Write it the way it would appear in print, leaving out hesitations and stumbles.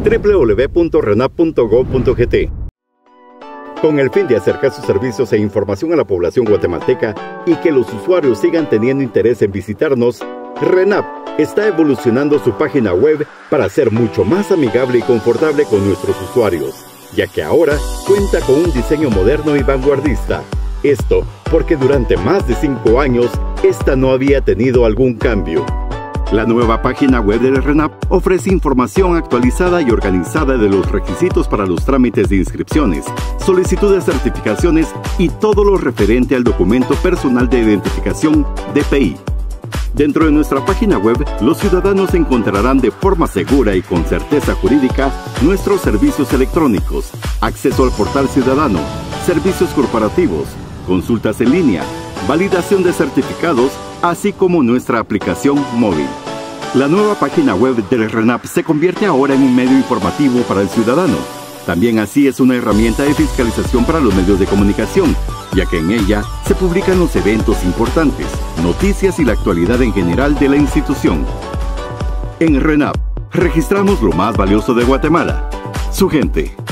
www.renap.gov.gt. Con el fin de acercar sus servicios e información a la población guatemalteca y que los usuarios sigan teniendo interés en visitarnos, RENAP está evolucionando su página web para ser mucho más amigable y confortable con nuestros usuarios, ya que ahora cuenta con un diseño moderno y vanguardista. Esto porque durante más de 5 años, esta no había tenido algún cambio. La nueva página web del RENAP ofrece información actualizada y organizada de los requisitos para los trámites de inscripciones, solicitudes de certificaciones y todo lo referente al documento personal de identificación DPI. Dentro de nuestra página web, los ciudadanos encontrarán de forma segura y con certeza jurídica nuestros servicios electrónicos, acceso al portal ciudadano, servicios corporativos, consultas en línea, validación de certificados, así como nuestra aplicación móvil. La nueva página web del RENAP se convierte ahora en un medio informativo para el ciudadano. También así es una herramienta de fiscalización para los medios de comunicación, ya que en ella se publican los eventos importantes, noticias y la actualidad en general de la institución. En RENAP, registramos lo más valioso de Guatemala, su gente.